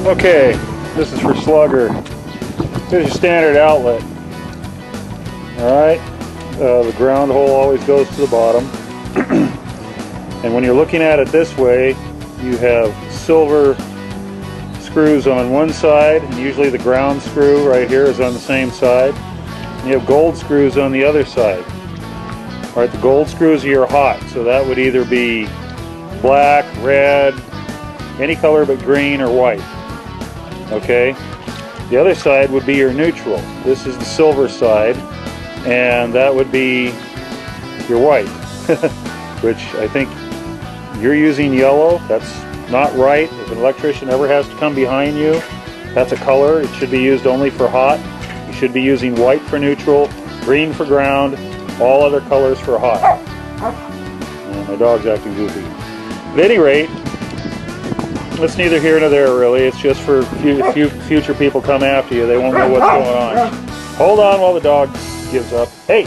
Okay, this is for Slugger. Here's your standard outlet. Alright, the ground hole always goes to the bottom. And when you're looking at it this way, you have silver screws on one side, and usually the ground screw right here is on the same side. And you have gold screws on the other side. Alright, the gold screws are your hot, so that would either be black, red, any color but green or white. Okay, the other side would be your neutral. This is the silver side, and that would be your white, which I think you're using yellow. That's not right. If an electrician ever has to come behind you, that's a color. It should be used only for hot. You should be using white for neutral, green for ground, all other colors for hot. And my dog's acting goofy. At any rate, it's neither here nor there really. It's just for future people come after you. They won't know what's going on. Hold on while the dog gives up. Hey!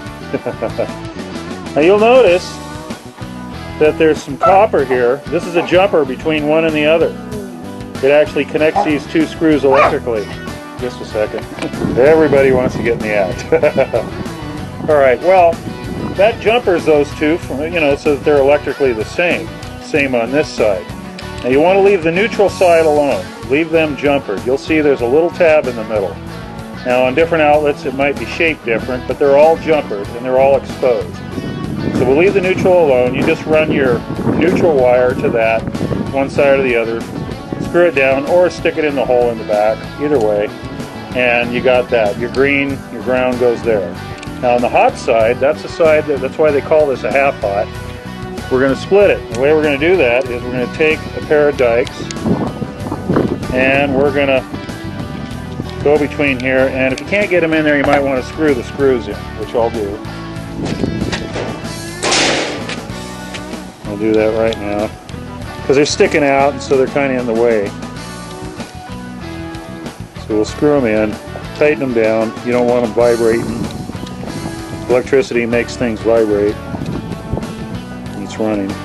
Now you'll notice that there's some copper here. This is a jumper between one and the other. It actually connects these two screws electrically. Just a second. Everybody wants to get in the act. Alright, well, that jumpers those two from, so that they're electrically the same. Same on this side. Now you want to leave the neutral side alone. Leave them jumpered. You'll see there's a little tab in the middle. Now on different outlets it might be shaped different, but they're all jumpered and they're all exposed. So we'll leave the neutral alone. You just run your neutral wire to that, one side or the other, screw it down or stick it in the hole in the back, either way, and you got that. Your green, your ground goes there. Now on the hot side, that's the side, that's why they call this a half hot. We're going to split it. The way we're going to do that is we're going to take a pair of dikes and we're going to go between here, and if you can't get them in there you might want to screw the screws in, which I'll do. I'll do that right now because they're sticking out and so they're kind of in the way. So we'll screw them in, tighten them down. You don't want them vibrating. Electricity makes things vibrate. Running,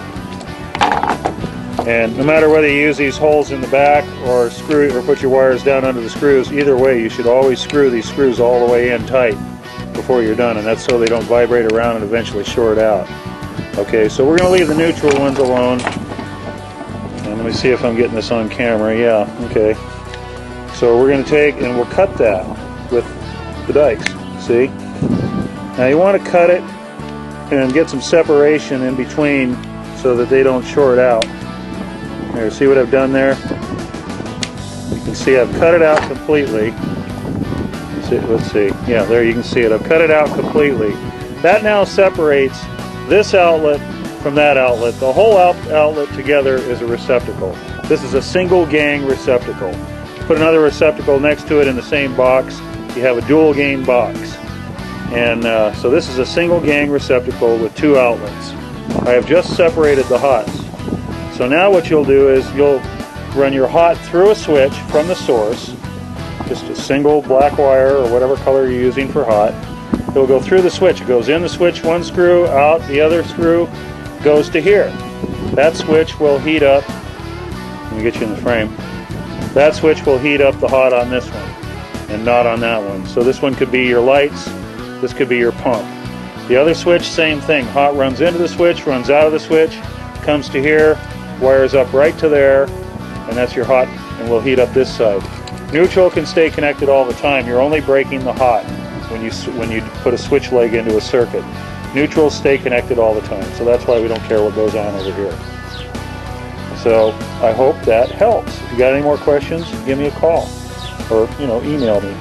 and no matter whether you use these holes in the back or screw or put your wires down under the screws, either way you should always screw these screws all the way in tight before you're done, and that's so they don't vibrate around and eventually short out. Okay, so we're going to leave the neutral ones alone, and let me see if I'm getting this on camera. Yeah, okay, so we're going to take and we'll cut that with the dikes. See, now you want to cut it and get some separation in between so that they don't short out. There, see what I've done there? You can see I've cut it out completely. Let's see. Yeah, there you can see it. I've cut it out completely. That now separates this outlet from that outlet. The whole outlet together is a receptacle. This is a single gang receptacle. Put another receptacle next to it in the same box. You have a dual gang box. And so this is a single gang receptacle with two outlets. I have just separated the hots. So now what you'll do is you'll run your hot through a switch from the source, just a single black wire or whatever color you're using for hot. It'll go through the switch. It goes in the switch, one screw, out the other screw, goes to here. That switch will heat up, let me get you in the frame, that switch will heat up the hot on this one and not on that one. So this one could be your lights, this could be your pump. The other switch, same thing. Hot runs into the switch, runs out of the switch, comes to here, wires up right to there, and that's your hot, and we'll heat up this side. Neutral can stay connected all the time. You're only breaking the hot when you put a switch leg into a circuit. Neutrals stay connected all the time, so that's why we don't care what goes on over here. So I hope that helps. If you got any more questions, give me a call or email me.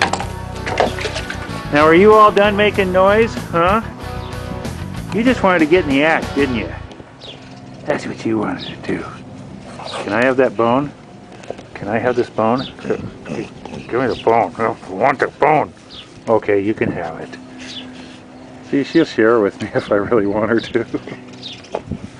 Now, are you all done making noise, huh? You just wanted to get in the act, didn't you? That's what you wanted to do. Can I have that bone? Can I have this bone? Hey, give me the bone. I want the bone. Okay, you can have it. See, she'll share with me if I really want her to.